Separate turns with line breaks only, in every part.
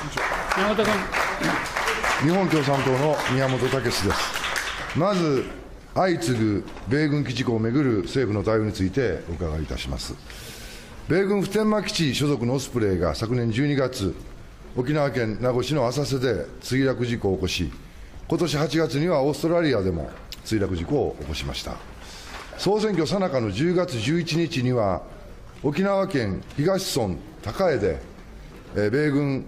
宮本君。
日本共産党の宮本岳です。まず、相次ぐ米軍基地をめぐる政府の対応についてお伺いいたします。米軍普天間基地所属のオスプレイが昨年12月、沖縄県名護市の浅瀬で墜落事故を起こし、今年8月にはオーストラリアでも墜落事故を起こしました。総選挙最中の10月11日には、沖縄県東村高江で、米軍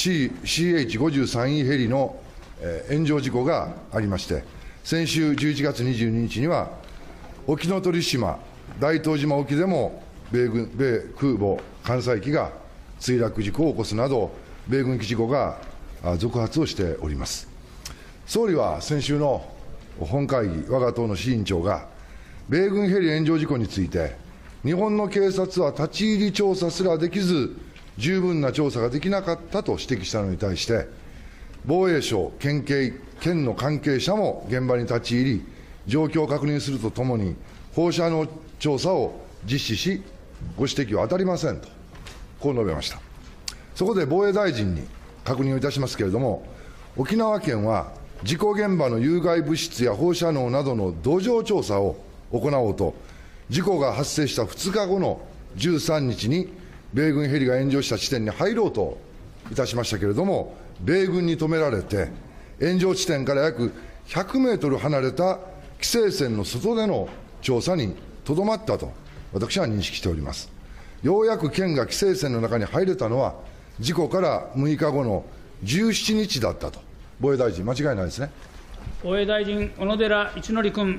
CH-53E ヘリの炎上事故がありまして、先週11月22日には、沖ノ鳥島、大東島沖でも米空母艦載機が墜落事故を起こすなど、米軍基地後が続発をしております。総理は先週の本会議、我が党の志位委員長が、米軍ヘリ炎上事故について、日本の警察は立ち入り調査すらできず、十分な調査ができなかったと指摘したのに対して、防衛省、県警、県の関係者も現場に立ち入り、状況を確認するとともに、放射能調査を実施し、ご指摘は当たりませんと、こう述べました。そこで防衛大臣に確認をいたしますけれども、沖縄県は事故現場の有害物質や放射能などの土壌調査を行おうと、事故が発生した2日後の13日に、米軍ヘリが炎上した地点に入ろうといたしましたけれども、米軍に止められて、炎上地点から約100メートル離れた規制線の外での調査にとどまったと、私は認識しております。ようやく県が規制線の中に入れたのは、事故から6日後の17日だったと、防衛大臣、間違いないですね。
防衛大臣、小野寺一則君。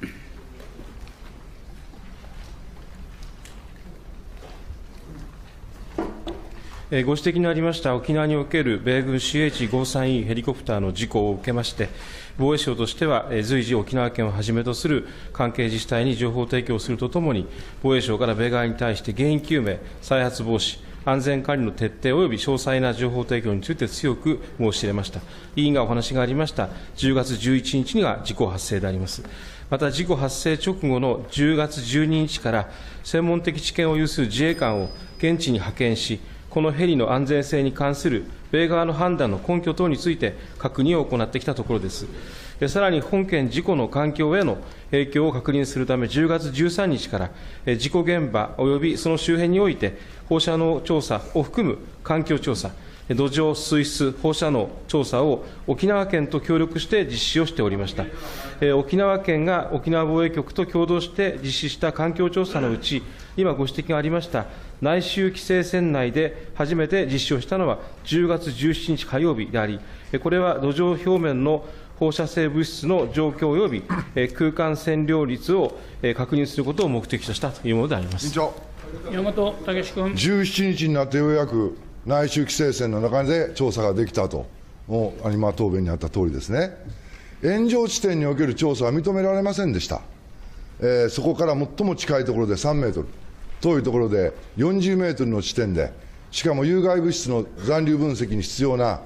ご指摘のありました沖縄における米軍 CH-53E ヘリコプターの事故を受けまして、防衛省としては随時沖縄県をはじめとする関係自治体に情報提供するとともに、防衛省から米側に対して原因究明、再発防止、安全管理の徹底及び詳細な情報提供について強く申し入れました。委員がお話がありました10月11日には事故発生であります。また事故発生直後の10月12日から専門的知見を有する自衛官を現地に派遣し、このヘリの安全性に関する米側の判断の根拠等について確認を行ってきたところです。さらに本件事故の環境への影響を確認するため、10月13日から事故現場及びその周辺において、放射能調査を含む環境調査、土壌、水質、放射能調査を沖縄県と協力して実施をしておりました。沖縄県が沖縄防衛局と共同して実施した環境調査のうち、今ご指摘がありました内周規制線内で初めて実施をしたのは10月17日火曜日であり、これは土壌表面の放射性物質の状況及び空間線量率を確認することを目的としたというものであります。
宮本岳志君。
17日になってようやく内周規制線の中で調査ができたと、今、答弁にあったとおりですね。炎上地点における調査は認められませんでした。そこから最も近いところで3メートル、遠いところで40メートルの地点で、しかも有害物質の残留分析に必要な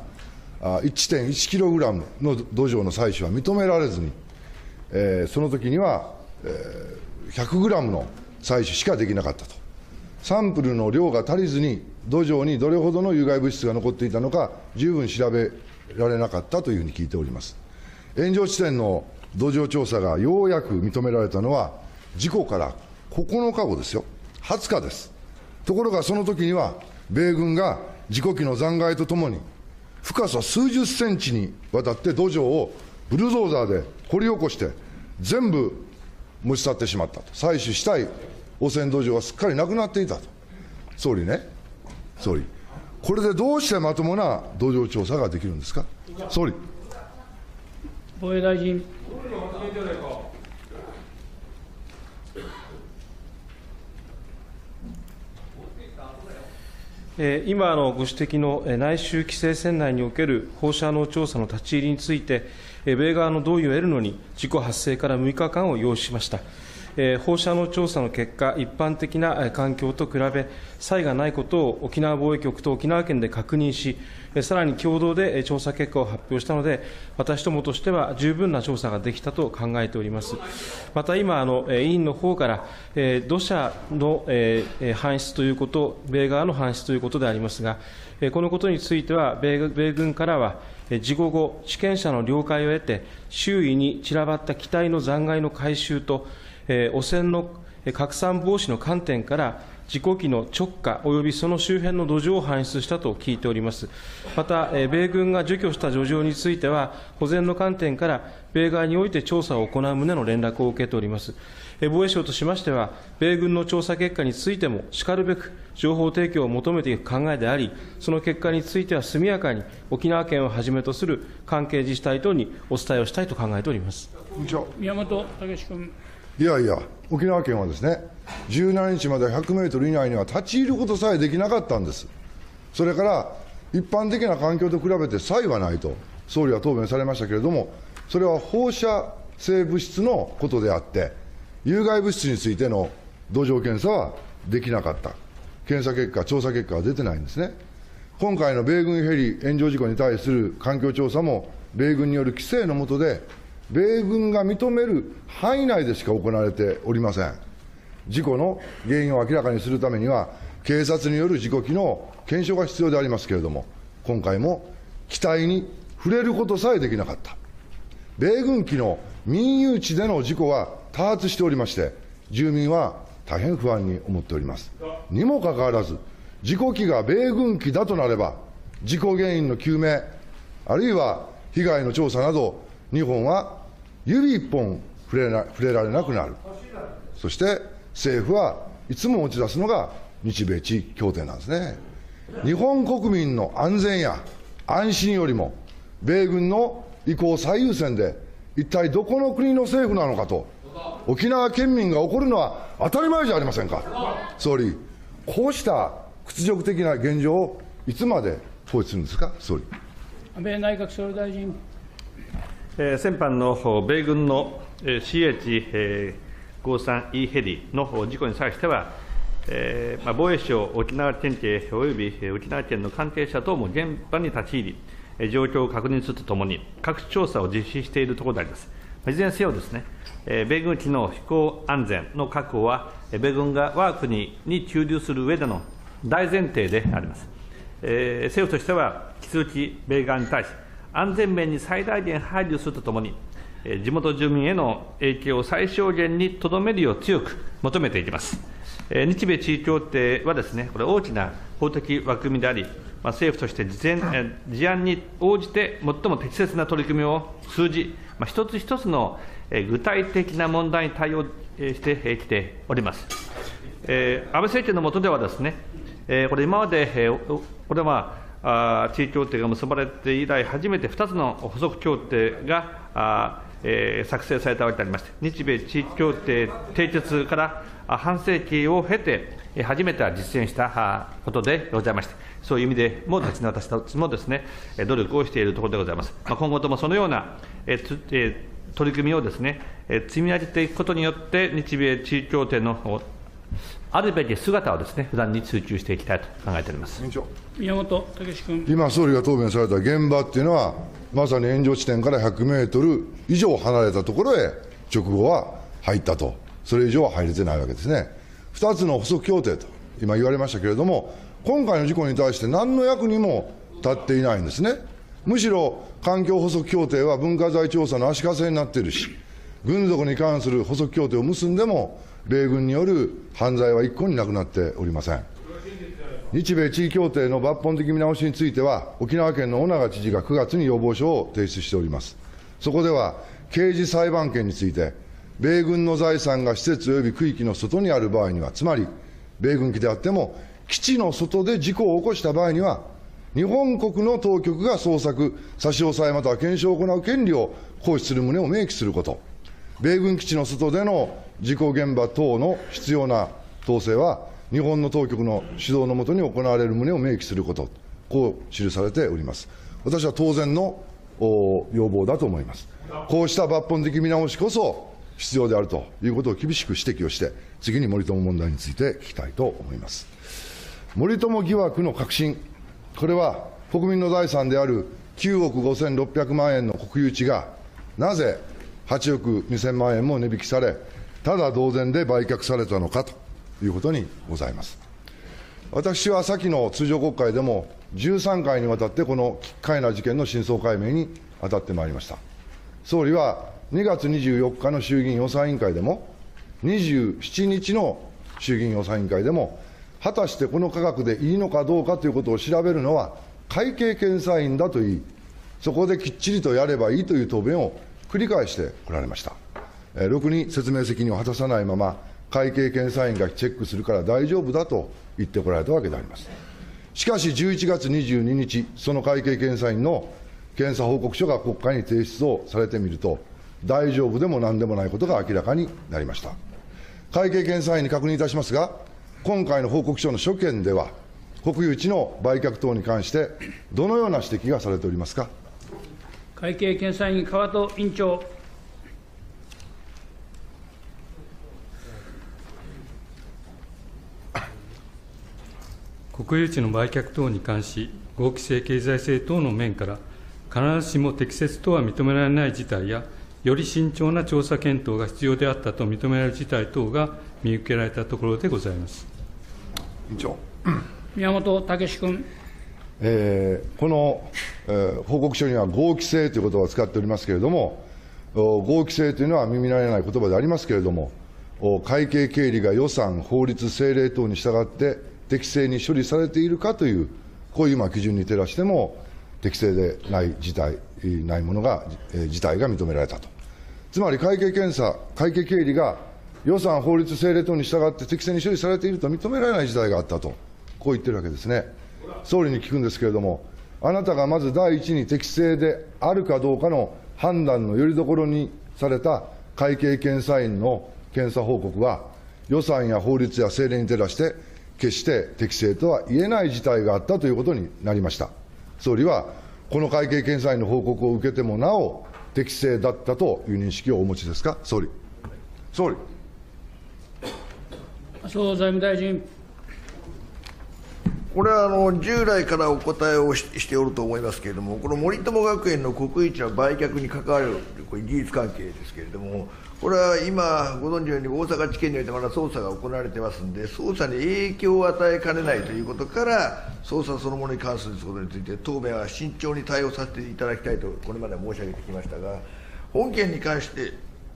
1.1キログラムの土壌の採取は認められずに、その時には100グラムの採取しかできなかったと。サンプルの量が足りずに、土壌にどれほどの有害物質が残っていたのか、十分調べられなかったというふうに聞いております。炎上地点の土壌調査がようやく認められたのは、事故から9日後ですよ、20日です。ところがその時には、米軍が事故機の残骸とともに、深さ数十センチにわたって土壌をブルドーザーで掘り起こして、全部持ち去ってしまったと。採取したい汚染土壌はすっかりなくなっていたと。総理ね、総理、これでどうしてまともな土壌調査ができるんですか。総理。
防衛大臣。
今ご指摘の内周規制線内における放射能調査の立ち入りについて、米側の同意を得るのに、事故発生から6日間を要しました。 放射能調査の結果、一般的な環境と比べ、差異がないことを沖縄防衛局と沖縄県で確認し、さらに共同で調査結果を発表したので、私どもとしては十分な調査ができたと考えております。また今、委員の方から、土砂の搬出ということ、米側の搬出ということでありますが、このことについては、米軍からは、事故後、地権者の了解を得て、周囲に散らばった機体の残骸の回収と、汚染の拡散防止の観点から、事故機の直下およびその周辺の土壌を搬出したと聞いております。また、米軍が除去した土壌については、保全の観点から、米側において調査を行う旨の連絡を受けております。防衛省としましては、米軍の調査結果についても、しかるべく情報提供を求めていく考えであり、その結果については速やかに沖縄県をはじめとする関係自治体等にお伝えをしたいと考えております。
宮本岳志君。
いやいや、沖縄県はですね、17日まで100メートル以内には立ち入ることさえできなかったんです。それから、一般的な環境と比べて差異はないと、総理は答弁されましたけれども、それは放射性物質のことであって、有害物質についての土壌検査はできなかった、検査結果、調査結果は出てないんですね。今回の米軍ヘリ炎上事故に対する環境調査も、米軍による規制の下で、米軍が認める範囲内でしか行われておりません。事故の原因を明らかにするためには、警察による事故機の検証が必要でありますけれども、今回も機体に触れることさえできなかった。米軍機の民有地での事故が多発しておりまして、住民は大変不安に思っております。にもかかわらず、事故機が米軍機だとなれば、事故原因の究明、あるいは被害の調査など、日本は指一本触れられなくなる。そして政府はいつも持ち出すのが日米地位協定なんですね。日本国民の安全や安心よりも、米軍の意向最優先で、一体どこの国の政府なのかと、沖縄県民が怒るのは当たり前じゃありませんか。総理、こうした屈辱的な現状をいつまで放置するんですか、総理。
安倍内閣総理大臣。
先般の米軍の CH53E ヘリの事故に際しては、防衛省、沖縄県警および沖縄県の関係者等も現場に立ち入り、状況を確認するとともに、各調査を実施しているところであります。いずれにせよですね、米軍機の飛行安全の確保は、米軍が我が国に駐留する上での大前提であります。政府としては、引き続き米側に対し、安全面に最大限配慮するとともに、地元住民への影響を最小限にとどめるよう強く求めていきます。日米地位協定はですね、これ大きな法的枠組みであり、政府として事案に応じて最も適切な取り組みを通じ、一つ一つの具体的な問題に対応してきております。安倍政権の下ではですね、これ今まで、これは地位協定が結ばれて以来、初めて2つの補足協定が作成されたわけでありまして、日米地位協定締結から半世紀を経て、初めて実現したことでございまして、そういう意味でもですね、私たちもですね、努力をしているところでございます。今後ともそのような取り組みをですね、積み上げていくことによって、日米地位協定のあるべき姿をですね、不断に追求していきたいと考えております。
宮本岳志君。
今、総理が答弁された現場っていうのは、まさに炎上地点から100メートル以上離れたところへ、直後は入ったと、それ以上は入れてないわけですね。2つの補足協定と、今言われましたけれども、今回の事故に対して何の役にも立っていないんですね。むしろ、環境補足協定は文化財調査の足かせになっているし、軍属に関する補足協定を結んでも、米軍による犯罪は一向になくなっておりません。日米地位協定の抜本的見直しについては、沖縄県の尾長知事が9月に要望書を提出しております。そこでは、刑事裁判権について、米軍の財産が施設及び区域の外にある場合には、つまり、米軍機であっても、基地の外で事故を起こした場合には、日本国の当局が捜索、差し押さえまたは検証を行う権利を行使する旨を明記すること、米軍基地の外での事故現場等の必要な統制は、日本の当局の指導の下に行われる旨を明記すること、こう記されております。私は当然の要望だと思います。こうした抜本的見直しこそ、 必要であるということを厳しく指摘をして、次に森友問題について聞きたいと思います。森友疑惑の核心、これは国民の財産である9億5600万円の国有地が、なぜ8億2000万円も値引きされ、ただ同然で売却されたのかということにございます。私は先の通常国会でも13回にわたってこの奇怪な事件の真相解明に当たってまいりました。総理は2月24日の衆議院予算委員会でも、27日の衆議院予算委員会でも、果たしてこの価格でいいのかどうかということを調べるのは会計検査院だと言い、そこできっちりとやればいいという答弁を繰り返してこられました。ろくに説明責任を果たさないまま、会計検査院がチェックするから大丈夫だと言ってこられたわけであります。しかし11月22日、その会計検査院の検査報告書が国会に提出をされてみると、大丈夫でもなんでもないことが明らかになりました。会計検査院に確認いたしますが、今回の報告書の所見では、国有地の売却等に関して、どのような指摘がされておりますか。
会計検査院、川戸委員長。
国有地の売却等に関し、合規制経済性等の面から、必ずしも適切とは認められない事態や、より慎重な調査検討が必要であったと認められる事態等が見受けられたところでございます。
委員長。
宮本岳志君。
この、報告書には合規制という言葉を使っておりますけれども、合規制というのは耳慣れない言葉でありますけれども、会計経理が予算、法律、政令等に従って適正に処理されているかという、こういう基準に照らしても、適正でない事態、ないものが、事態が認められたと。つまり会計検査、会計経理が予算、法律、政令等に従って適正に処理されていると認められない事態があったと、こう言ってるわけですね。総理に聞くんですけれども、あなたがまず第一に適正であるかどうかの判断のよりどころにされた会計検査院の検査報告は、予算や法律や政令に照らして、決して適正とは言えない事態があったということになりました。総理は、この会計検査院の報告を受けてもなお、適正だったという認識をお持ちですか、総理。総理。
麻生財務大臣。
これは従来からお答えをしておると思いますけれども、この森友学園の国有地の売却に関わるこれ事実関係ですけれども、これは今、ご存知のように大阪地検においてまだ捜査が行われてますので、捜査に影響を与えかねないということから、捜査そのものに関することについて、答弁は慎重に対応させていただきたいと、これまで申し上げてきましたが、本件に関して、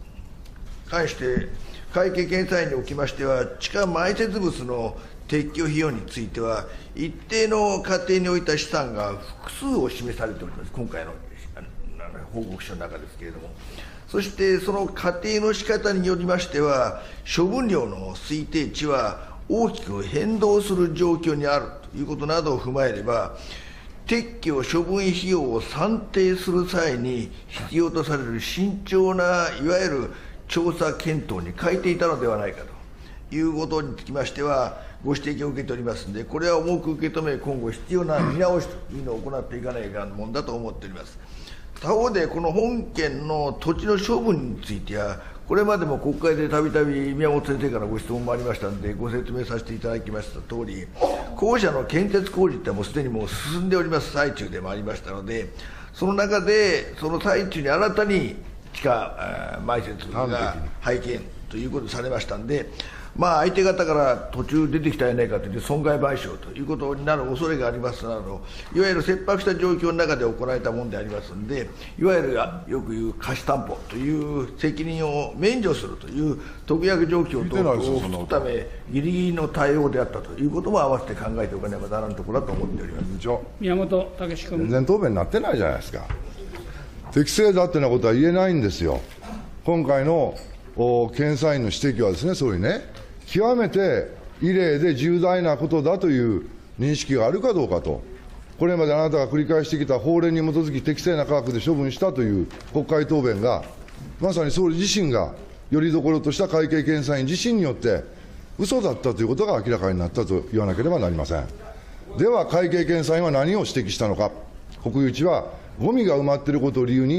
会計検査院におきましては、地下埋設物の撤去費用については、一定の過程においた試算が複数を示されております、今回の報告書の中ですけれども。そしてその過程の仕方によりましては、処分量の推定値は大きく変動する状況にあるということなどを踏まえれば、撤去処分費用を算定する際に必要とされる慎重ないわゆる調査検討に欠いていたのではないかということにつきましては、ご指摘を受けておりますので、これは重く受け止め、今後必要な見直しというのを行っていかないかんものだと思っております。他方で、この本件の土地の処分については、これまでも国会でたびたび宮本先生からご質問もありましたので、ご説明させていただきましたとおり、校舎の建設工事ってもうすでにもう進んでおります最中でもありましたので、その中で、その最中に新たに地下埋設が拝見ということをされましたので、相手方から途中出てきたやないかといって損害賠償ということになる恐れがありますなど、いわゆる切迫した状況の中で行われたものでありますので、いわゆるよく言う貸し担保という責任を免除するという特約状況等を含むため、ギリギリの対応であったということも合わせて考えておかねばならんところだと思っております。
宮本岳志君。
全然答弁になってないじゃないですか。適正だってなことは言えないんですよ。今回の検査院の指摘はですね、総理ね、極めて異例で重大なことだという認識があるかどうかと、これまであなたが繰り返してきた法令に基づき適正な価格で処分したという国会答弁が、まさに総理自身がよりどころとした会計検査院自身によって、嘘だったということが明らかになったと言わなければなりません。では、会計検査院は何を指摘したのか。国有地はゴミが埋まっていることを理由に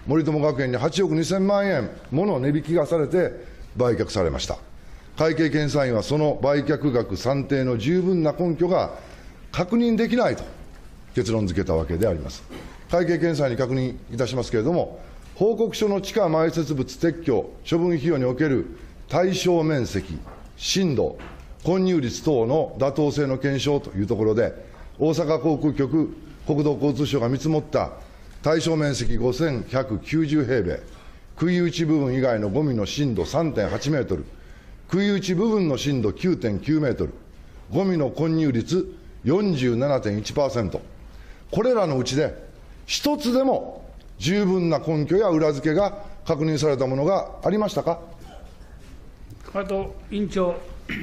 森友学園に8億2000万円もの値引きがされて売却されました。会計検査院はその売却額算定の十分な根拠が確認できないと結論付けたわけであります。会計検査院に確認いたしますけれども、報告書の地下埋設物撤去処分費用における対象面積、深度、混入率等の妥当性の検証というところで、大阪航空局、国土交通省が見積もった対象面積5190平米、杭打ち部分以外のゴミの深度 3.8 メートル、杭打ち部分の深度 9.9 メートル、ゴミの混入率 47.1%、これらのうちで一つでも十分な根拠や裏付けが確認されたものがありましたか。
加藤委員長。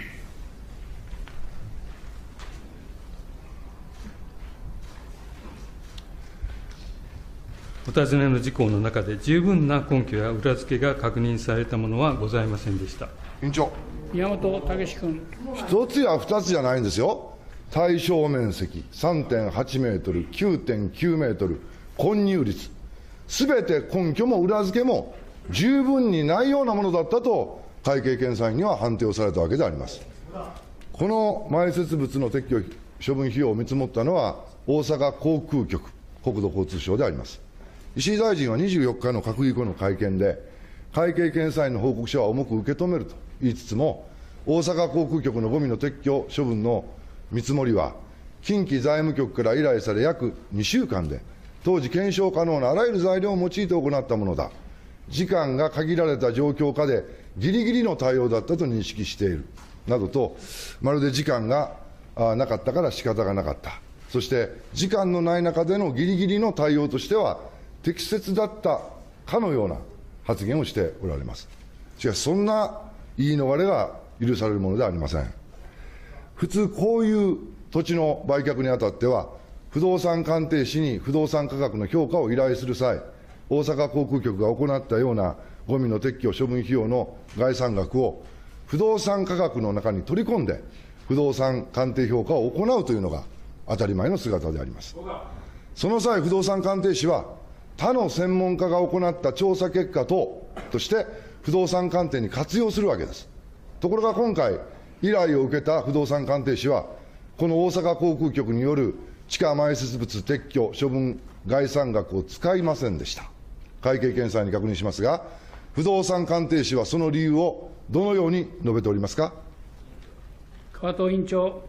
お尋ねの事項の中で、十分な根拠や裏付けが確認されたものはございませんでした。
委員長。
宮本岳志君。
一つや二つじゃないんですよ。対象面積 3.8 メートル、9.9 メートル、混入率、すべて根拠も裏付けも十分にないようなものだったと、会計検査院には判定をされたわけであります。この埋設物の撤去処分費用を見積もったのは、大阪航空局、国土交通省であります。石井大臣は24日の閣議後の会見で、会計検査院の報告書は重く受け止めると言いつつも、大阪航空局のゴミの撤去処分の見積もりは、近畿財務局から依頼され約2週間で、当時検証可能なあらゆる材料を用いて行ったものだ。時間が限られた状況下で、ぎりぎりの対応だったと認識している。などと、まるで時間がなかったから仕方がなかった。そして、時間のない中でのぎりぎりの対応としては、適切だったかのような発言をしておられます。しかし、そんな言い逃れが許されるものではありません。普通、こういう土地の売却にあたっては、不動産鑑定士に不動産価格の評価を依頼する際、大阪航空局が行ったようなゴミの撤去処分費用の概算額を不動産価格の中に取り込んで、不動産鑑定評価を行うというのが当たり前の姿であります。その際、不動産鑑定士は、他の専門家が行った調査結果等として、不動産鑑定に活用するわけです。ところが今回、依頼を受けた不動産鑑定士は、この大阪航空局による地下埋設物撤去処分概算額を使いませんでした。会計検査院に確認しますが、不動産鑑定士はその理由をどのように述べておりますか。
加藤委員長。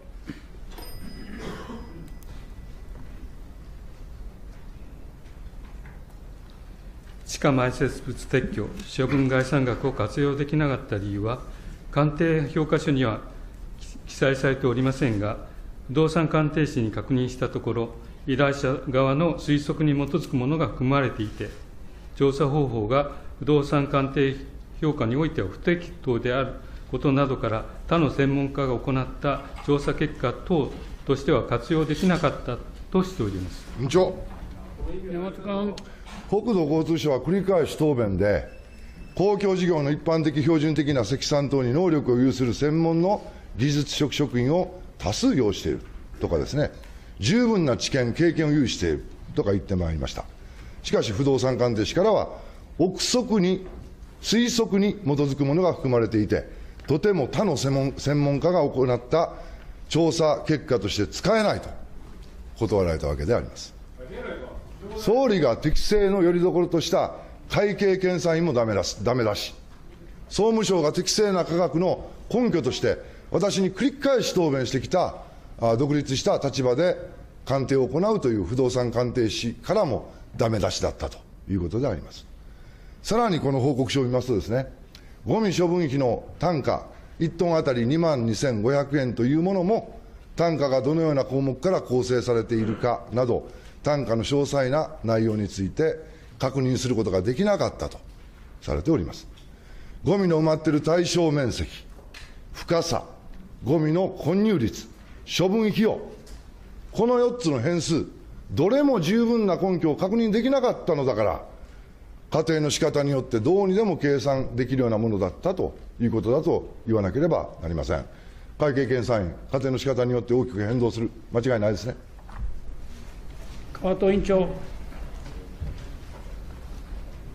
地下埋設物撤去処分概算額を活用できなかった理由は、鑑定評価書には記載されておりませんが、不動産鑑定士に確認したところ、依頼者側の推測に基づくものが含まれていて、調査方法が不動産鑑定評価においては不適当であることなどから、他の専門家が行った調査結果等としては活用できなかったとしております。
委員長。
宮本君。
国土交通省は繰り返し答弁で、公共事業の一般的標準的な積算等に能力を有する専門の技術職職員を多数要しているとかですね、十分な知見、経験を有しているとか言ってまいりました。しかし、不動産鑑定士からは、憶測に、推測に基づくものが含まれていて、とても他の専門家が行った調査結果として使えないと断られたわけであります。総理が適正のよりどころとした会計検査院もダメだし、総務省が適正な価格の根拠として、私に繰り返し答弁してきた独立した立場で鑑定を行うという不動産鑑定士からもダメ出しだったということであります。さらにこの報告書を見ますとですね、ゴミ処分費の単価、1トン当たり22,500円というものも、単価がどのような項目から構成されているかなど、単価の詳細な内容について確認することができなかったとされております。ゴミの埋まっている対象面積、深さ、ゴミの混入率、処分費用、この4つの変数、どれも十分な根拠を確認できなかったのだから、仮定の仕方によってどうにでも計算できるようなものだったということだと言わなければなりません。会計検査院、仮定の仕方によって大きく変動する、間違いないですね。
加藤委員長。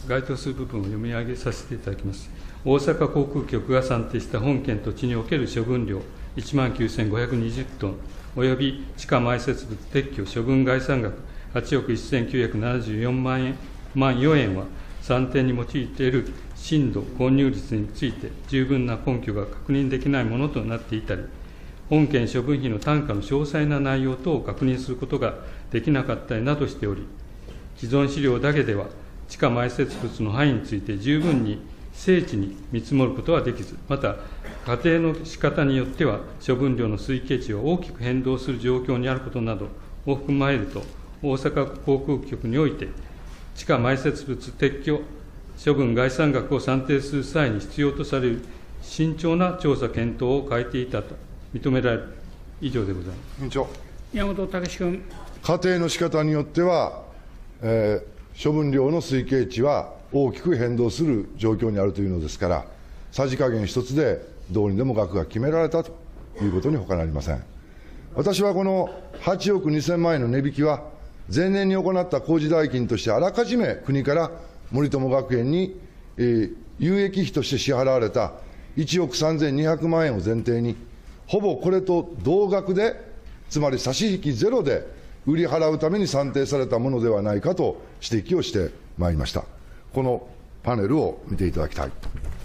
該当する部分を読み上げさせていただきます。大阪航空局が算定した本件土地における処分量19,520トン、および地下埋設物撤去処分概算額8億1974万4円は、算定に用いている震度混入率について十分な根拠が確認できないものとなっていたり、本件処分費の単価の詳細な内容等を確認することができなかったりなどしており、既存資料だけでは地下埋設物の範囲について十分に精緻に見積もることはできず、また、仮定の仕方によっては、処分量の推計値が大きく変動する状況にあることなどを含まれると、大阪航空局において、地下埋設物撤去処分概算額を算定する際に必要とされる慎重な調査検討を欠いていたと認められる。以上でございます。
委員長。
宮本岳志君。
仮定の仕方によっては、処分量の推計値は大きく変動する状況にあるというのですから、さじ加減一つでどうにでも額が決められたということに他なりません。私はこの8億2000万円の値引きは、前年に行った工事代金としてあらかじめ国から森友学園に、有益費として支払われた1億3200万円を前提に、ほぼこれと同額で、つまり差し引きゼロで売り払うために算定されたものではないかと指摘をしてまいりました。このパネルを見ていただきたい。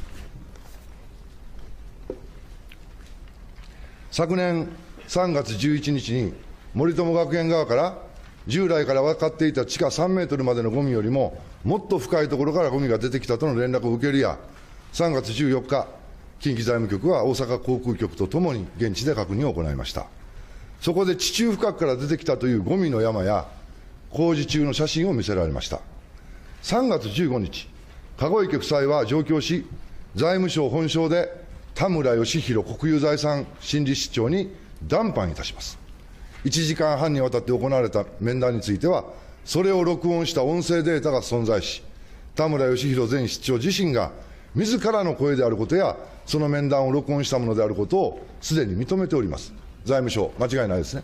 昨年3月11日に森友学園側から従来から分かっていた地下3メートルまでのゴミよりももっと深いところからゴミが出てきたとの連絡を受けるや、3月14日、近畿財務局は大阪航空局とともに現地で確認を行いました。そこで地中深くから出てきたというゴミの山や工事中の写真を見せられました。3月15日、籠池夫妻は上京し、財務省本省で田村義弘国有財産審理室長に談判いたします。1時間半にわたって行われた面談については、それを録音した音声データが存在し、田村義弘前室長自身が自らの声であることや、その面談を録音したものであることをすでに認めております。財務省、間違いないですね。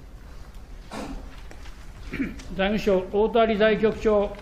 財務省、大田理財局長。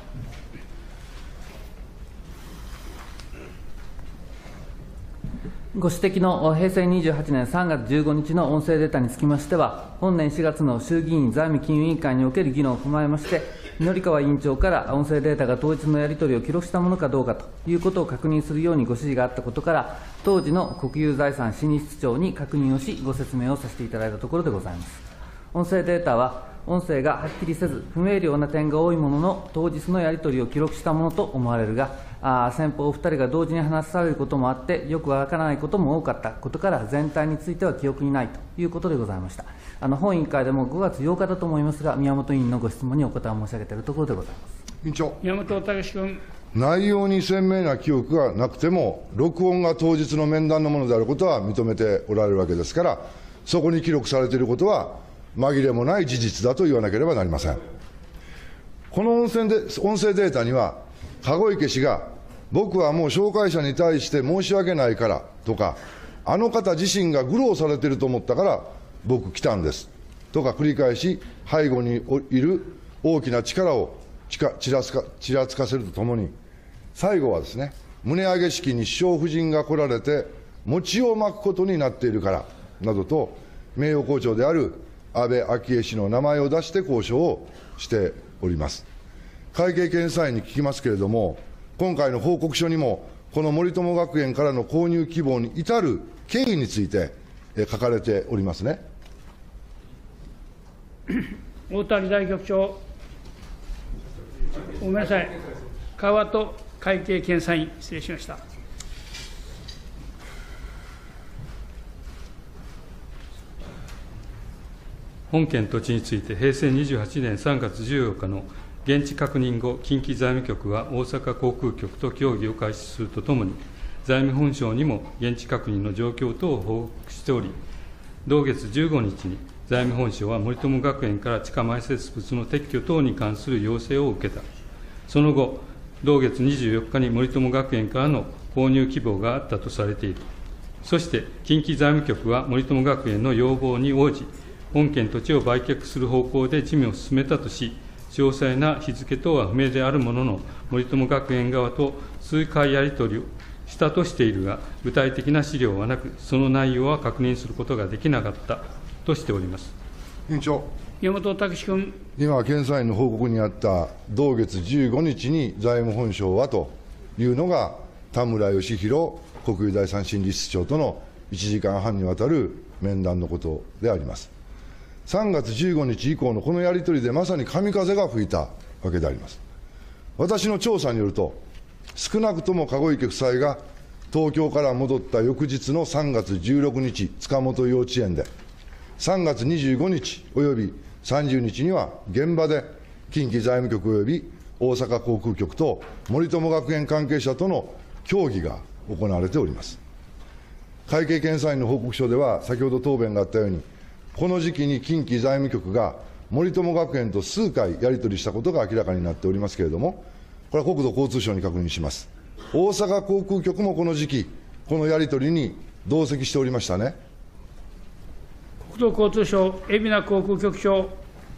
ご指摘の平成28年3月15日の音声データにつきましては、本年4月の衆議院財務金融委員会における議論を踏まえまして、御川委員長から音声データが当日のやり取りを記録したものかどうかということを確認するようにご指示があったことから、当時の国有財産審理室長に確認をし、ご説明をさせていただいたところでございます。音声データは、音声がはっきりせず、不明瞭な点が多いものの、当日のやり取りを記録したものと思われるが、先方お二人が同時に話されることもあって、よくわからないことも多かったことから、全体については記憶にないということでございました。本委員会でも5月8日だと思いますが、宮本委員のご質問にお答えを申し上げているところでございます。
委員長。
宮本岳志君。
内容に鮮明な記憶がなくても、録音が当日の面談のものであることは認めておられるわけですから、そこに記録されていることは、紛れもない事実だと言わなければなりません。この音声データには、籠池氏が、僕はもう紹介者に対して申し訳ないからとか、あの方自身が愚弄されていると思ったから、僕来たんですとか繰り返し、背後にいる大きな力をちらつかせるとともに、最後はですね、棟上げ式に首相夫人が来られて、餅をまくことになっているからなどと、名誉校長である安倍昭恵氏の名前を出して交渉をしております。会計検査院に聞きますけれども、今回の報告書にも、この森友学園からの購入希望に至る経緯について書かれておりますね。
大田理財局長。ごめんなさい。川戸会計検査院、失礼しました。
本件土地について、平成28年3月14日の現地確認後、近畿財務局は大阪航空局と協議を開始するとともに、財務本省にも現地確認の状況等を報告しており、同月15日に財務本省は森友学園から地下埋設物の撤去等に関する要請を受けた。その後、同月24日に森友学園からの購入希望があったとされている。そして、近畿財務局は森友学園の要望に応じ、本件土地を売却する方向で事務を進めたとし、 詳細な日付等は不明であるものの、森友学園側と数回やり取りをしたとしているが、具体的な資料はなく、その内容は確認することができなかったとしております。
委員長。
宮本岳志君。
今、検査院の報告にあった同月15日に財務本省はというのが、田村義弘国有財産審理室長との1時間半にわたる面談のことであります。3月15日以降のこのやり取りでまさに神風が吹いたわけであります。私の調査によると、少なくとも籠池夫妻が東京から戻った翌日の3月16日、塚本幼稚園で、3月25日および30日には現場で近畿財務局および大阪航空局と森友学園関係者との協議が行われております。会計検査院の報告書では、先ほど答弁があったように、この時期に近畿財務局が森友学園と数回やり取りしたことが明らかになっておりますけれども、これは国土交通省に確認します。大阪航空局もこの時期、このやり取りに同席しておりましたね。
国土交通省、海老名航空局長。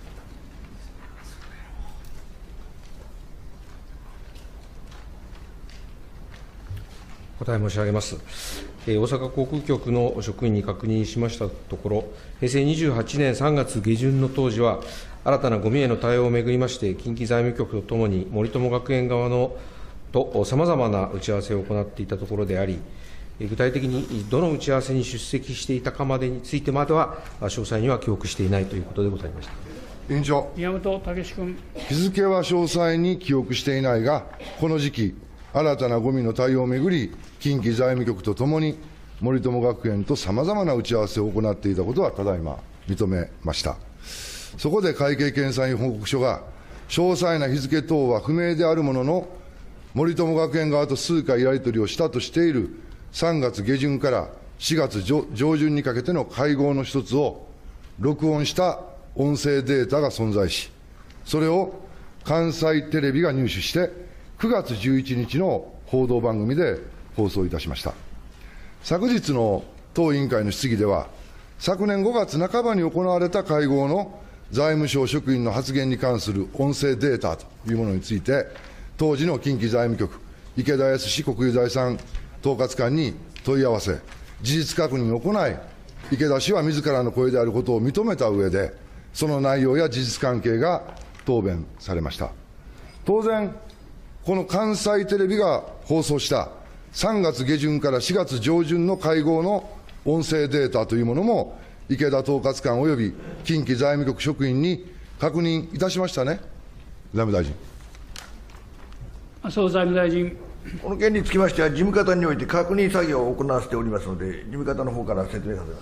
お答え申し上げます。大阪航空局の職員に確認しましたところ、平成28年3月下旬の当時は、新たなごみへの対応をめぐりまして、近畿財務局とともに森友学園側のとさまざまな打ち合わせを行っていたところであり、具体的にどの打ち合わせに出席していたかまでについてまでは、詳細には記憶していないということでございました。
委員長。
宮本岳志君。
日付は詳細に記憶していないが、この時期、新たなごみの対応をめぐり、近畿財務局とともに森友学園とさまざまな打ち合わせを行っていたことはただいま認めました。そこで会計検査院報告書が、詳細な日付等は不明であるものの、森友学園側と数回やり取りをしたとしている3月下旬から4月上旬にかけての会合の一つを、録音した音声データが存在し、それを関西テレビが入手して、9月11日の報道番組で放送いたしました。昨日の当委員会の質疑では、昨年5月半ばに行われた会合の財務省職員の発言に関する音声データというものについて、当時の近畿財務局、池田康国有財産統括官に問い合わせ、事実確認を行い、池田氏は自らの声であることを認めた上で、その内容や事実関係が答弁されました。当然、この関西テレビが放送した3月下旬から4月上旬の会合の音声データというものも、池田統括官および近畿財務局職員に確認いたしましたね、財務大臣。
麻生財務大臣。
この件につきましては、事務方において確認作業を行わせておりますので、事務方の方から説明させます。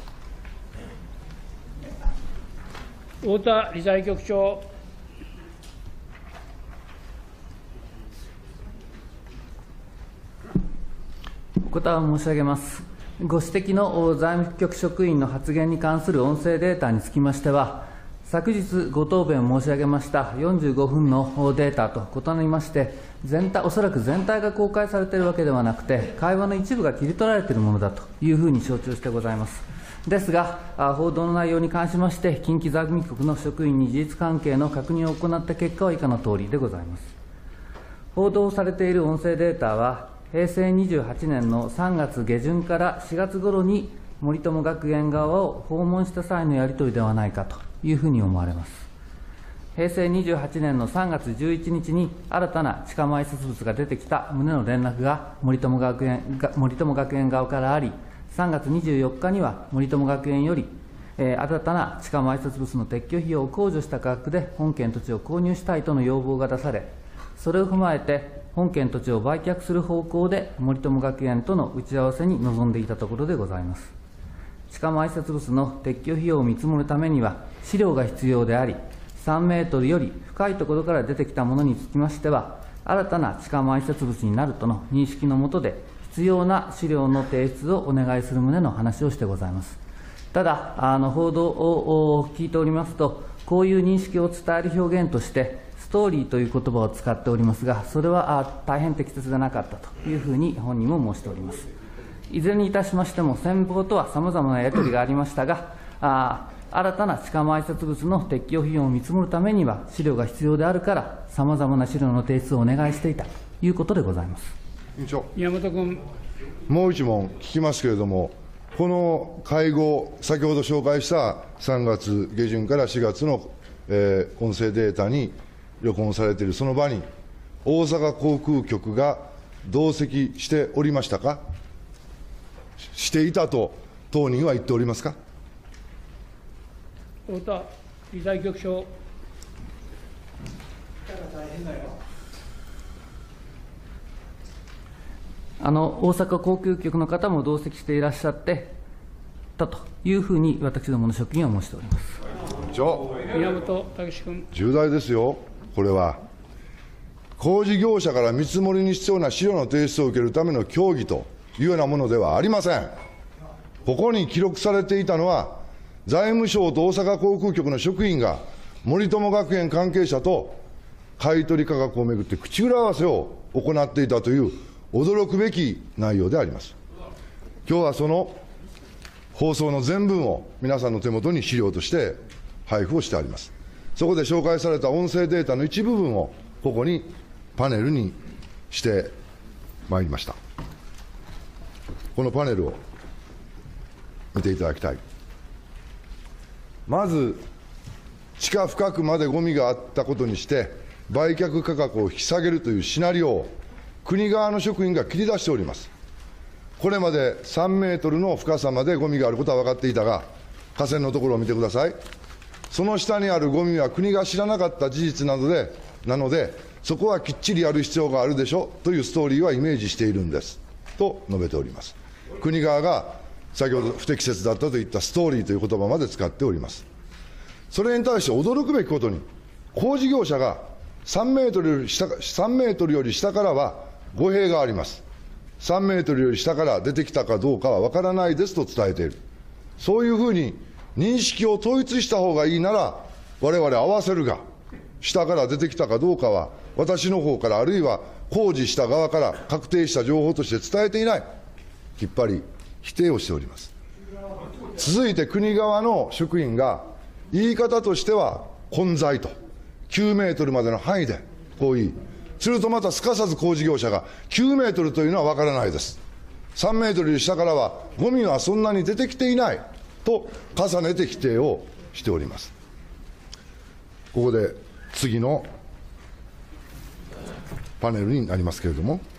太田理財局長。
お答えを申し上げます。ご指摘の財務局職員の発言に関する音声データにつきましては、昨日ご答弁申し上げました45分のデータと異なりまして、おそらく全体が公開されているわけではなくて、会話の一部が切り取られているものだというふうに承知をしてございます。ですが、報道の内容に関しまして、近畿財務局の職員に事実関係の確認を行った結果は以下のとおりでございます。報道されている音声データは、平成28年の3月下旬から4月頃に森友学園側を訪問した際のやり取りではないかというふうに思われます。平成28年の3月11日に新たな地下埋設物が出てきた旨の連絡が森友学園側からあり、3月24日には森友学園より、新たな地下埋設物の撤去費用を控除した価格で本件土地を購入したいとの要望が出され、それを踏まえて、本件土地を売却する方向で森友学園との打ち合わせに臨んでいたところでございます。地下埋設物の撤去費用を見積もるためには、資料が必要であり、3メートルより深いところから出てきたものにつきましては、新たな地下埋設物になるとの認識のもとで、必要な資料の提出をお願いする旨の話をしてございます。ただ、報道を聞いておりますと、こういう認識を伝える表現として、ストーリーという言葉を使っておりますが、それは大変適切でなかったというふうに本人も申しております。いずれにいたしましても、先方とはさまざまなやり取りがありましたが、 新たな地下埋設物の撤去費用を見積もるためには、資料が必要であるから、さまざまな資料の提出をお願いしていたということでございます。
委員長、
宮本君。
もう一問聞きますけれども、この会合、先ほど紹介した3月下旬から4月の、音声データに録音されているその場に、大阪航空局が同席しておりましたか、していたと当人は言っておりますか。
太田理財局長。
大阪航空局の方も同席していらっしゃってたというふうに、私どもの職員は申しております。
宮本岳志君。
重大ですよ、これは。工事業者から見積もりに必要な資料の提出を受けるための協議というようなものではありません。ここに記録されていたのは、財務省と大阪航空局の職員が森友学園関係者と買取価格をめぐって口裏合わせを行っていたという驚くべき内容であります。今日はその放送の全文を皆さんの手元に資料として配布をしてあります。そこで紹介された音声データの一部分をここにパネルにしてまいりました。このパネルを見ていただきたい。まず、地下深くまでゴミがあったことにして、売却価格を引き下げるというシナリオを、国側の職員が切り出しております。これまで3メートルの深さまでゴミがあることは分かっていたが、河川のところを見てください。その下にあるゴミは国が知らなかった事実なので、そこはきっちりやる必要があるでしょというストーリーはイメージしているんですと述べております。国側が先ほど不適切だったといったストーリーという言葉まで使っております。それに対して驚くべきことに、工事業者が3メートルより下からは語弊があります。3メートルより下から出てきたかどうかは分からないですと伝えている。そういうふうに認識を統一した方がいいなら、我々合わせるが、下から出てきたかどうかは、私の方から、あるいは工事した側から確定した情報として伝えていない、きっぱり否定をしております。続いて国側の職員が、言い方としては混在と、9メートルまでの範囲でこう言い、するとまたすかさず工事業者が、9メートルというのは分からないです、3メートルより下からはゴミはそんなに出てきていないと重ねて否定をしております。ここで次のパネルになりますけれども、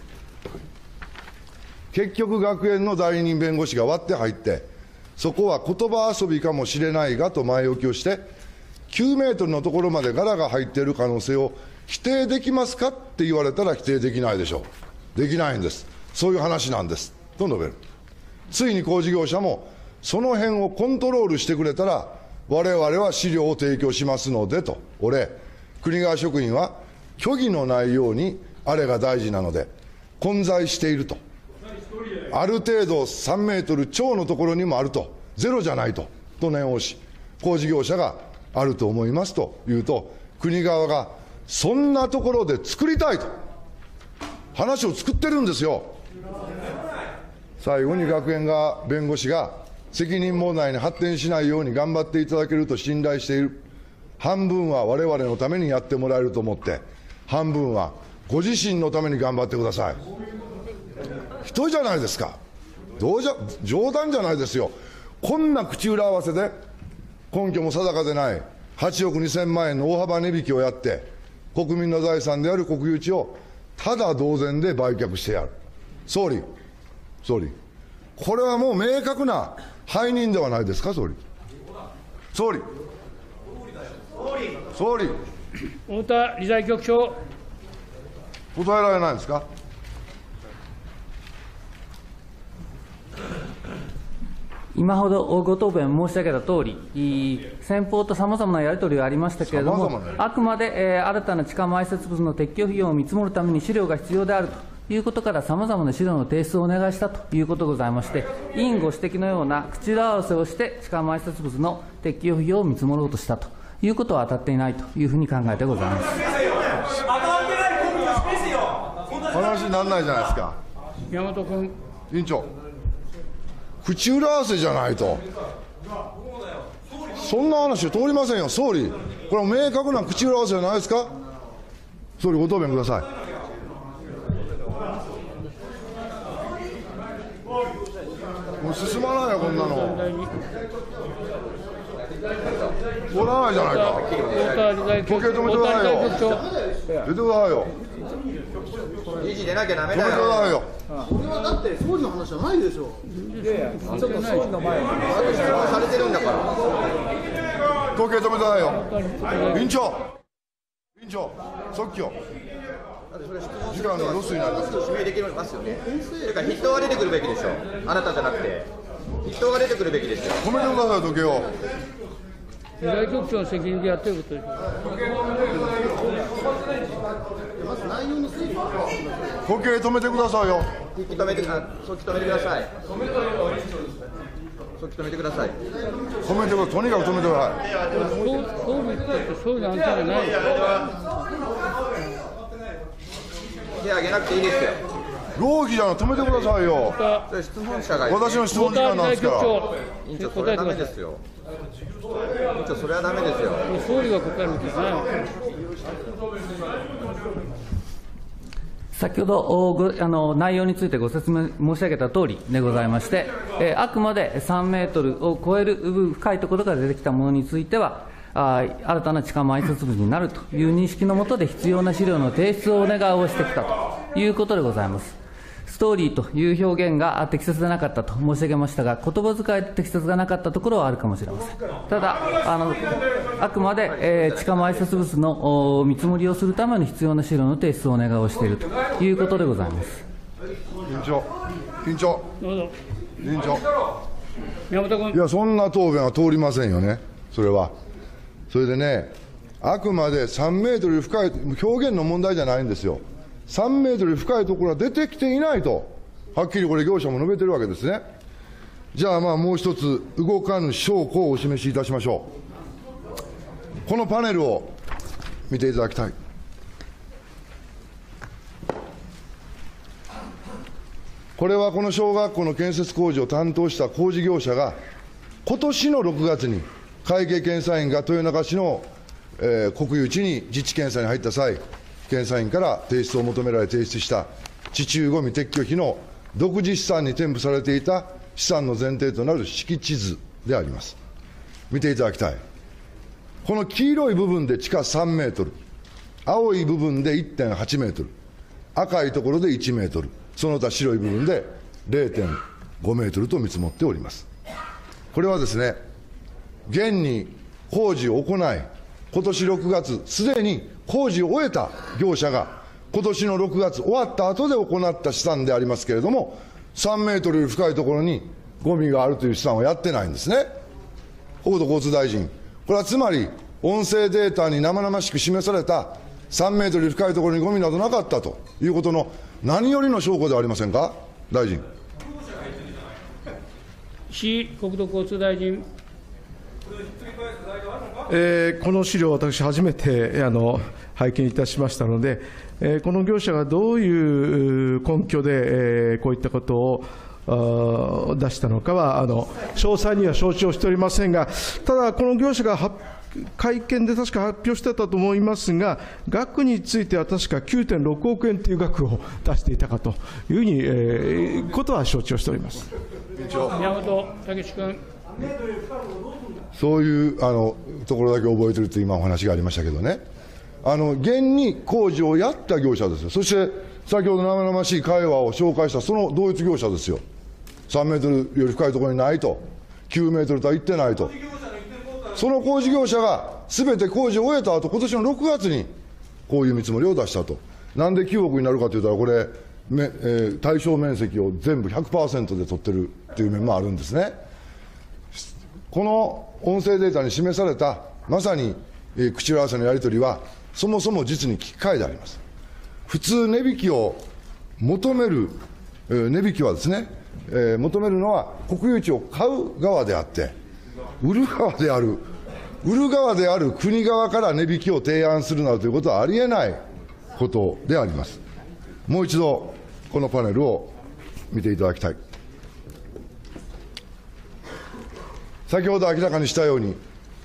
結局学園の代理人弁護士が割って入って、そこは言葉遊びかもしれないがと前置きをして、9メートルのところまでガラが入っている可能性を否定できますかって言われたら否定できないでしょう。できないんです。そういう話なんですと述べる。ついに工事業者もその辺をコントロールしてくれたら我々は資料を提供しますのでと。国側職員は虚偽のないようにあれが大事なので混在していると。ある程度3メートル超のところにもあると、ゼロじゃないと念を押し、工事業者があると思いますと言うと、国側がそんなところで作りたいと話を作ってるんですよ。最後に学園側弁護士が責任問題に発展しないように頑張っていただけると信頼している。半分は我々のためにやってもらえると思って、半分はご自身のために頑張ってください。人じゃないですか。冗談じゃないですよ。こんな口裏合わせで根拠も定かでない8億2000万円の大幅値引きをやって、国民の財産である国有地をただ同然で売却してやる。総理、これはもう明確な背任ではないですか、総理。
太田理財局長。
答えられないんですか。
今ほどご答弁申し上げたとおり、先方とさまざまなやり取りがありましたけれども、あくまで、新たな地下埋設物の撤去費用を見積もるために資料が必要であるということから、さまざまな資料の提出をお願いしたということでございまして、委員ご指摘のような口裏合わせをして、地下埋設物の撤去費用を見積もろうとしたということは当たっていないというふうに考えてございます。
話にならないじゃないですか。
宮本君。
委員長、口裏合わせじゃないと。 そんな話通りませんよ、総理、これは明確な口裏合わせじゃないですか、総理、ご答弁ください。もう進まないよ、こんなの。通らないじゃないか。時計止めてくださいよ。出てくださいよ。
理事出なきゃダメ
止めてくださいよ。
これはだって総理の話じゃないでしょ。
ちょっと総理の前に質問されてるんだから。
時計止めてくださいよ。委員長、委員長、速記を。時間のロスになります。
指名できますよね。それから筆頭が出てくるべきでしょ。あなたじゃなくて筆頭が出てくるべきですよ。
止めてください、時計を。
時代局長の責任でやってることでしょ。
まず内容の整理。
時計止めてくださいよ。
止めてください。止めてください。
止めてください。とにかく止めてください。
総理ってそういうのあんたじゃないよ。
手挙げなくていいですよ。
労基じゃない、止めてくださいよ。
それ質問者が
私の質問時間なんですから。
委員長、それはダメですよ。委員長、それはダメですよ。
総理が答えるんじゃない。
先ほど内容についてご説明申し上げた通りでございまして、あくまで3メートルを超える深いところから出てきたものについては、新たな地下埋設物になるという認識のもとで必要な資料の提出をお願いをしてきたということでございます。ストーリーという表現が適切でなかったと申し上げましたが、言葉遣いで適切がなかったところはあるかもしれません。ただ、あくまで、地下埋設物の見積もりをするための必要な資料の提出をお願いをしているということでございます。
委員長、委員長、
どうぞ。
委員長。
宮本君。
いや、そんな答弁は通りませんよね、それは。それでね、あくまで3メートルより深い、表現の問題じゃないんですよ。3メートルより深いところは出てきていないと、はっきりこれ、業者も述べてるわけですね。じゃあ、もう一つ、動かぬ証拠をお示しいたしましょう。このパネルを見ていただきたい。これはこの小学校の建設工事を担当した工事業者が、今年の6月に、会計検査院が豊中市の、国有地に自治検査に入った際、検査院から提出を求められ提出した地中ごみ撤去費の独自資産に添付されていた資産の前提となる敷地図であります。見ていただきたい。この黄色い部分で地下3メートル、青い部分で 1.8 メートル、赤いところで1メートル、その他白い部分で 0.5 メートルと見積もっております。これはですね、現に工事を行い、今年6月、すでに工事を終えた業者が、今年の6月終わった後で行った試算でありますけれども、3メートルより深いところにゴミがあるという試算をやってないんですね。国土交通大臣、これはつまり、音声データに生々しく示された3メートルより深いところにゴミなどなかったということの何よりの証拠ではありませんか、大臣。
石井国土交通大臣。
この資料、私、初めて拝見いたしましたので、この業者がどういう根拠で、こういったことを出したのかは、詳細には承知をしておりませんが、ただ、この業者が会見で確か発表してたと思いますが、額については確か 9.6 億円という額を出していたかというふうに、ことは承知をしております。
宮本岳志君。
そういうところだけ覚えてると今お話がありましたけどね、現に工事をやった業者ですよ。そして先ほど生々しい会話を紹介したその同一業者ですよ。3メートルより深いところにないと、9メートルとは言ってないと。その工事業者がすべて工事を終えた後、今年の6月にこういう見積もりを出したと。なんで9億になるかというと、これ、対象面積を全部 100% で取ってるという面もあるんですね。この音声データに示されたまさに口裏合わせのやり取りは、そもそも実に奇怪であります。普通、値引きを求める、値引きはですね、求めるのは国有地を買う側であって、売る側である国側から値引きを提案するなどということはありえないことであります。もう一度、このパネルを見ていただきたい。先ほど明らかにしたように、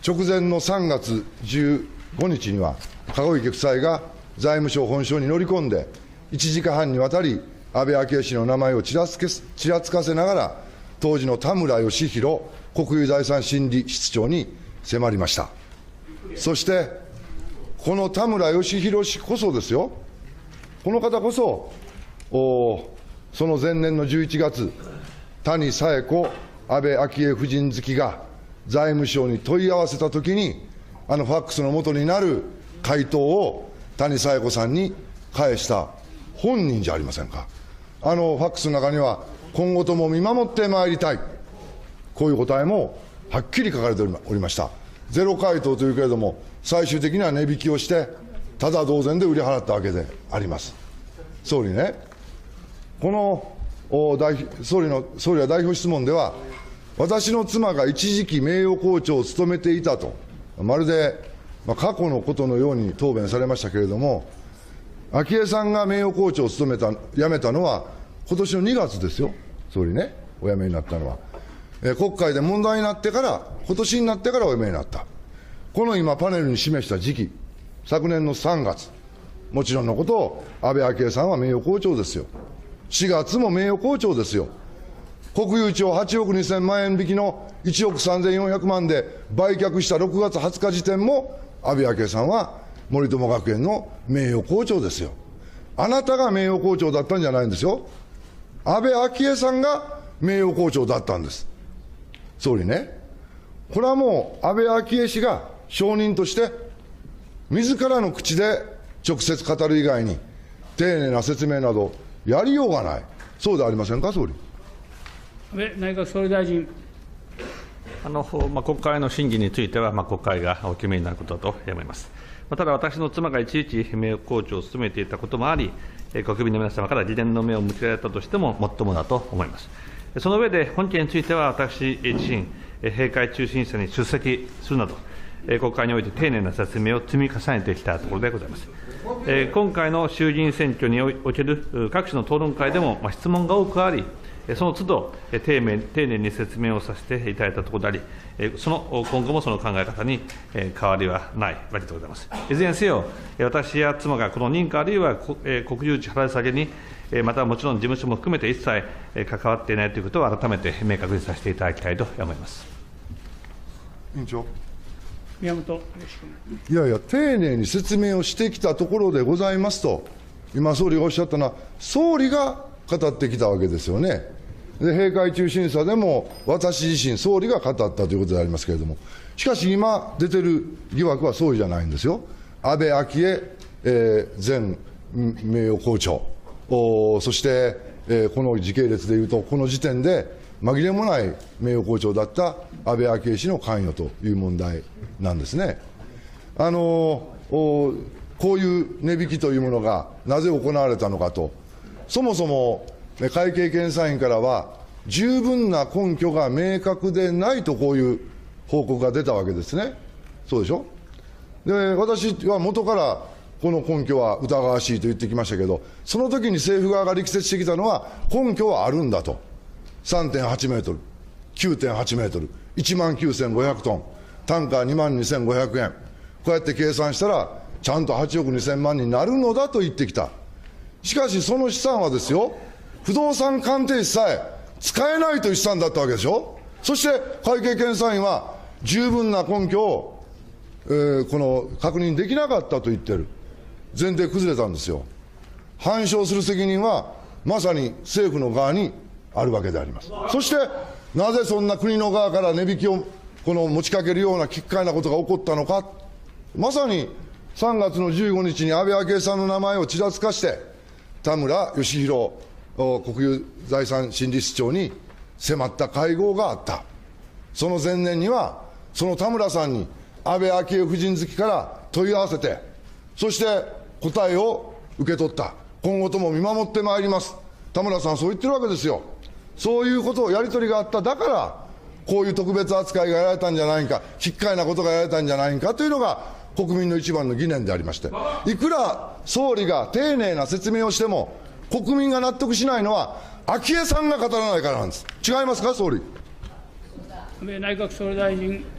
直前の3月15日には、籠池夫妻が財務省本省に乗り込んで、1時間半にわたり、安倍昭恵氏の名前をちらつかせながら、当時の田村義弘国有財産審理室長に迫りました。そして、この田村義弘氏こそですよ、この方こそ、その前年の11月、谷佐栄子安倍昭恵夫人付きが財務省に問い合わせたときに、ファックスの元になる回答を谷佐栄子さんに返した本人じゃありませんか。ファックスの中には、今後とも見守ってまいりたい、こういう答えもはっきり書かれておりました。ゼロ回答というけれども、最終的には値引きをして、ただ同然で売り払ったわけであります。総理ね、この総理は代表質問では、私の妻が一時期名誉校長を務めていたと、まるで過去のことのように答弁されましたけれども、昭恵さんが名誉校長を辞めたのは、今年の2月ですよ、総理ね、お辞めになったのは。国会で問題になってから、今年になってからお辞めになった。この今、パネルに示した時期、昨年の3月、もちろんのこと、安倍昭恵さんは名誉校長ですよ。4月も名誉校長ですよ。国有地を8億2000万円引きの1億3400万で売却した6月20日時点も、安倍昭恵さんは森友学園の名誉校長ですよ。あなたが名誉校長だったんじゃないんですよ。安倍昭恵さんが名誉校長だったんです。総理ね、これはもう安倍昭恵氏が証人として、自らの口で直接語る以外に、丁寧な説明などやりようがない、そうでありませんか、総理。
安倍内閣総理大臣。
国会の審議については、国会がお決めになることだと思います。ただ、私の妻がいちいち名誉校長を務めていたこともあり、国民の皆様から疑念の目を向けられたとしても、もっともだと思います。その上で、本件については、私自身、閉会中審査に出席するなど、国会において丁寧な説明を積み重ねてきたところでございます。今回の衆議院選挙における各種の討論会でも、質問が多くあり、その都度、丁寧に説明をさせていただいたところであり、今後もその考え方に変わりはないわけでございます。いずれにせよ、私や妻がこの認可あるいは国有地払い下げに、またもちろん事務所も含めて一切関わっていないということを改めて明確にさせていただきたいと思います。
委員長。
宮本
いやいや、丁寧に説明をしてきたところでございますと、今、総理がおっしゃったのは、総理が語ってきたわけですよね。で、閉会中審査でも、私自身、総理が語ったということでありますけれども、しかし今、出てる疑惑は総理じゃないんですよ。安倍昭恵、前名誉校長、そして、この時系列でいうと、この時点で、紛れもない名誉校長だった安倍昭恵氏の関与という問題なんですね。こういう値引きというものがなぜ行われたのかと、そもそも会計検査院からは、十分な根拠が明確でないと、こういう報告が出たわけですね。そうでしょ。で、私は元からこの根拠は疑わしいと言ってきましたけど、その時に政府側が力説してきたのは、根拠はあるんだと。3.8 メートル、9.8 メートル、19,500トン、単価22,500円、こうやって計算したら、ちゃんと8億2000万になるのだと言ってきた。しかし、その資産はですよ、不動産鑑定士さえ使えないという資産だったわけでしょ。そして、会計検査院は、十分な根拠を、確認できなかったと言ってる。前提崩れたんですよ。反証する責任は、まさに政府の側にあるわけであります。そして、なぜそんな国の側から値引きを持ちかけるような奇怪なことが起こったのか、まさに3月の15日に安倍昭恵さんの名前をちらつかして、田村義弘国有財産審理室長に迫った会合があった。その前年には、その田村さんに安倍昭恵夫人付きから問い合わせて、そして答えを受け取った。今後とも見守ってまいります。田村さん、そう言ってるわけですよ。そういうことをやり取りがあった、だから、こういう特別扱いがやられたんじゃないか、奇怪なことがやられたんじゃないかというのが、国民の一番の疑念でありまして、いくら総理が丁寧な説明をしても、国民が納得しないのは、昭恵さんが語らないからなんです。違いますか、総理。
安倍内閣総理大臣。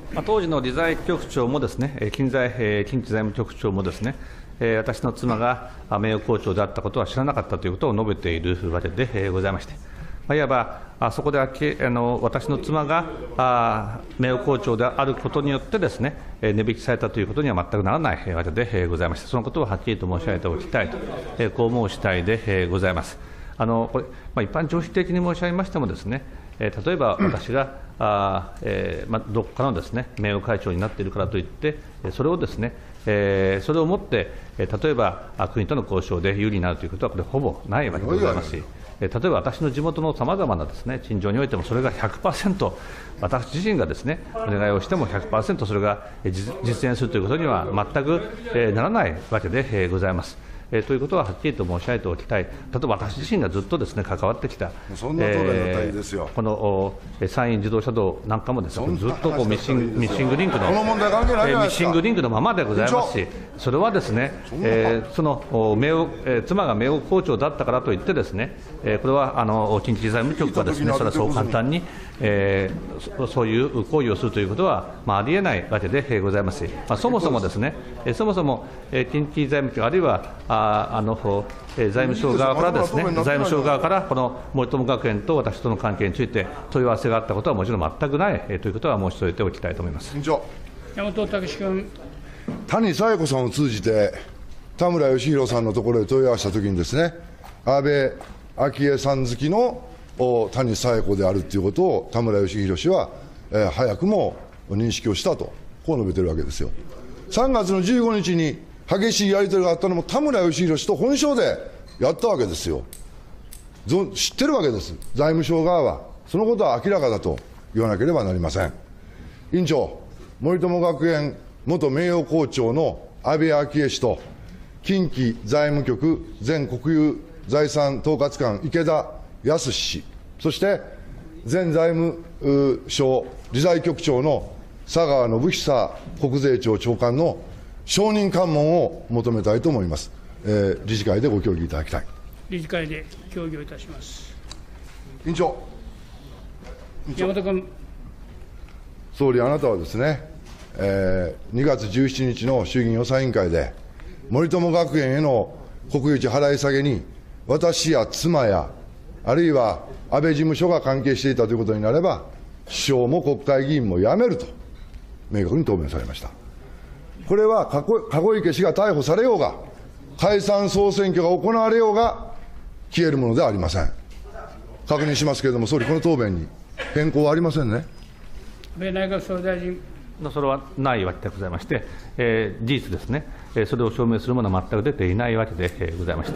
当時の理財局長もですね、近畿財務局長もですね、私の妻が名誉校長であったことは知らなかったということを述べているわけでございまして、いわばそこで私の妻が名誉校長であることによってですね、値引きされたということには全くならないわけでございまして、そのことをはっきりと申し上げておきたいと、こう申したいでございます。これ、一般常識的に申し上げましてもですね、例えば私がどこかのですね、名誉会長になっているからといって、それをですね、それをもって、例えば国との交渉で有利になるということは、これ、ほぼないわけでございますし、例えば私の地元のさまざまなですね、陳情においても、それが 100%、私自身がですね、お願いをしても 100%、それが実現するということには全くならないわけでございます。ということははっきりと申し上げておきたい、例えば私自身がずっとですね、関わってきた、
そんな答弁の対ですよ、
この山陰自動車道なんかもですね、ずっとミッシングリンクの、
この問題関係ないじゃないですか。
ミッシングリンクのままでございますし、それはですね、その妻が名誉校長だったからといってですね、これは近畿財務局がですね、それはそう簡単に、そういう行為をするということは、ありえないわけでございますし、そもそもですね、そもそも近畿財務局、あるいは財務省側からですね、財務省側からこの森友学園と私との関係について問い合わせがあったことはもちろん全くないということは申し添えておきたいと思います。
山本毅君。
谷紗子さんを通じて、田村義弘さんのところへ問い合わせたときにですね、安倍昭恵さん好きの谷紗子であるということを田村義弘氏は、早くも認識をしたと、こう述べてるわけですよ。3月の15日に激しいやり取りがあったのも田村義弘氏と本省でやったわけですよ。知ってるわけです、財務省側は。そのことは明らかだと言わなければなりません。委員長、森友学園元名誉校長の安倍昭恵氏と、近畿財務局前国有財産統括官池田康氏、そして前財務省理財局長の佐川宣久国税庁長官の証人喚問を求めたいと思います。理事会でご協議いただきたい。
理事会で協議をいたします。
委員長。
山本君。
総理、あなたはですね、2月17日の衆議院予算委員会で、森友学園への国有地払い下げに、私や妻や、あるいは安倍事務所が関係していたということになれば、首相も国会議員も辞めると、明確に答弁されました。これは籠池氏が逮捕されようが、解散総選挙が行われようが、消えるものではありません。確認しますけれども、総理、この答弁に変更はありませんね。
安倍内閣総理大臣。
それはないわけでございまして、事実ですね、それを証明するものは全く出ていないわけでございまして、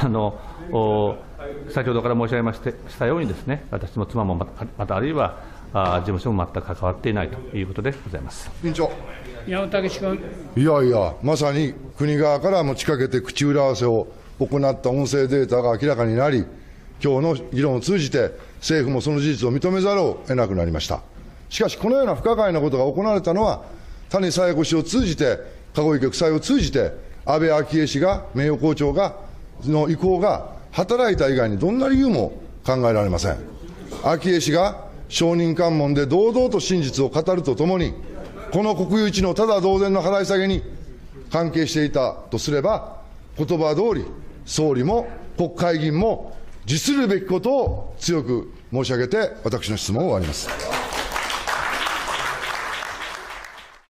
先ほどから申し上げましたようにですね、私も妻もまたあるいは事務所も全く関わっていないということでございます。
委員長。
山本毅君。
いやいや、まさに国側から持ちかけて口裏合わせを行った音声データが明らかになり、今日の議論を通じて、政府もその事実を認めざるを得なくなりました。しかし、このような不可解なことが行われたのは、谷紗子氏を通じて、籠池夫妻を通じて、安倍昭恵氏が、名誉校長の意向が働いた以外にどんな理由も考えられません。昭恵氏が証人喚問で堂々と真実を語るとともに、この国有地のただ同然の払い下げに関係していたとすれば、言葉通り、総理も国会議員も辞するべきことを強く申し上げて、私の質問を終わります。